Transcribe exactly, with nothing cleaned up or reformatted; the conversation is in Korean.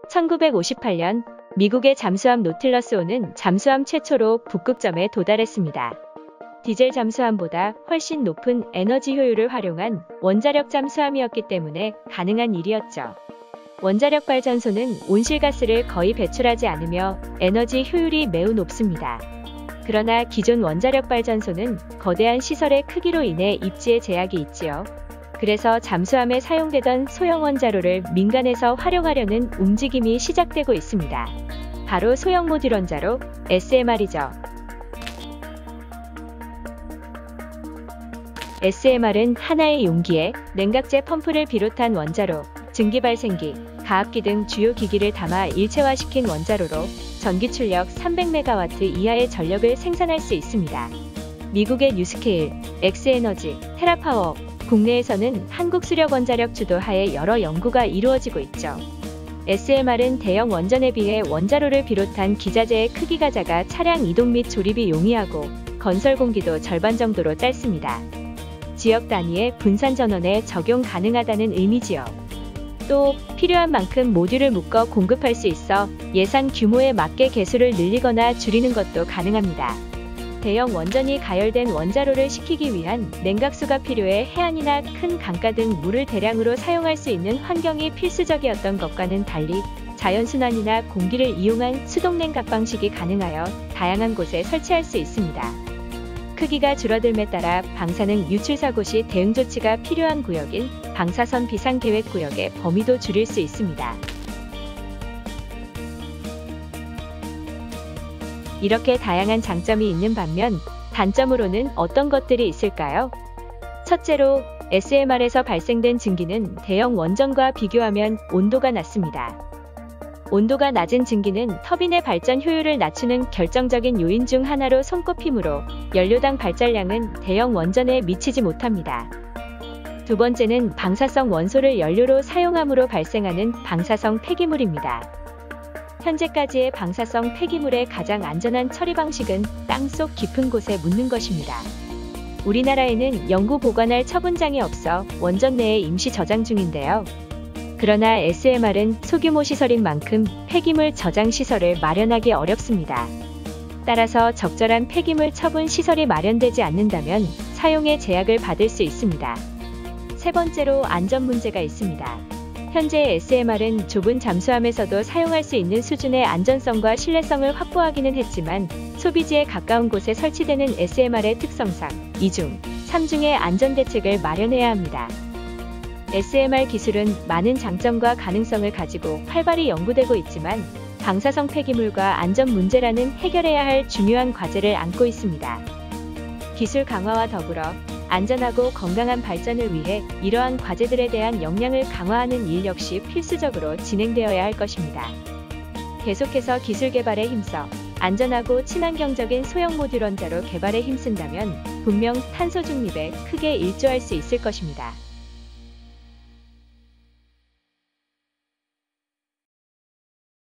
천구백오십팔 년 미국의 잠수함 노틸러스호는 잠수함 최초로 북극점에 도달했습니다. 디젤 잠수함보다 훨씬 높은 에너지 효율을 활용한 원자력 잠수함이었기 때문에 가능한 일이었죠. 원자력 발전소는 온실가스를 거의 배출하지 않으며 에너지 효율이 매우 높습니다. 그러나 기존 원자력 발전소는 거대한 시설의 크기로 인해 입지에 제약이 있지요. 그래서 잠수함에 사용되던 소형 원자로를 민간에서 활용하려는 움직임이 시작되고 있습니다. 바로 소형 모듈 원자로 에스엠알이죠. 에스엠알은 하나의 용기에 냉각제 펌프를 비롯한 원자로, 증기발생기, 가압기 등 주요 기기를 담아 일체화시킨 원자로로 전기 출력 삼백 메가와트 이하의 전력을 생산할 수 있습니다. 미국의 뉴스케일, 엑스에너지, 테라파워, 국내에서는 한국수력원자력 주도하에 여러 연구가 이루어지고 있죠. 에스엠알은 대형 원전에 비해 원자로를 비롯한 기자재의 크기가 작아 차량 이동 및 조립이 용이하고 건설 공기도 절반 정도로 짧습니다. 지역 단위의 분산 전원에 적용 가능하다는 의미지요. 또 필요한 만큼 모듈을 묶어 공급할 수 있어 예산 규모에 맞게 개수를 늘리거나 줄이는 것도 가능합니다. 대형 원전이 가열된 원자로를 식히기 위한 냉각수가 필요해 해안이나 큰 강가 등 물을 대량으로 사용할 수 있는 환경이 필수적이었던 것과는 달리 자연순환이나 공기를 이용한 수동냉각 방식이 가능하여 다양한 곳에 설치할 수 있습니다. 크기가 줄어들에 따라 방사능 유출사고 시 대응 조치가 필요한 구역인 방사선 비상계획구역의 범위도 줄일 수 있습니다. 이렇게 다양한 장점이 있는 반면 단점으로는 어떤 것들이 있을까요? 첫째로 에스엠알에서 발생된 증기는 대형 원전과 비교하면 온도가 낮습니다. 온도가 낮은 증기는 터빈의 발전 효율을 낮추는 결정적인 요인 중 하나로 손꼽히므로 연료당 발전량은 대형 원전에 미치지 못합니다. 두 번째는 방사성 원소를 연료로 사용함으로 발생하는 방사성 폐기물입니다. 현재까지의 방사성 폐기물의 가장 안전한 처리 방식은 땅속 깊은 곳에 묻는 것입니다. 우리나라에는 영구 보관할 처분장이 없어 원전 내에 임시 저장 중인데요. 그러나 에스엠알은 소규모 시설인 만큼 폐기물 저장 시설을 마련하기 어렵습니다. 따라서 적절한 폐기물 처분 시설이 마련되지 않는다면 사용에 제약을 받을 수 있습니다. 세 번째로 안전 문제가 있습니다. 현재 에스엠알은 좁은 잠수함에서도 사용할 수 있는 수준의 안전성과 신뢰성을 확보하기는 했지만 소비지에 가까운 곳에 설치되는 에스엠알의 특성상 이중, 삼중의 안전대책을 마련해야 합니다. 에스엠알 기술은 많은 장점과 가능성을 가지고 활발히 연구되고 있지만 방사성 폐기물과 안전 문제라는 해결해야 할 중요한 과제를 안고 있습니다. 기술 강화와 더불어 안전하고 건강한 발전을 위해 이러한 과제들에 대한 역량을 강화하는 일 역시 필수적으로 진행되어야 할 것입니다. 계속해서 기술 개발에 힘써 안전하고 친환경적인 소형 모듈 원자로 개발에 힘쓴다면 분명 탄소 중립에 크게 일조할 수 있을 것입니다.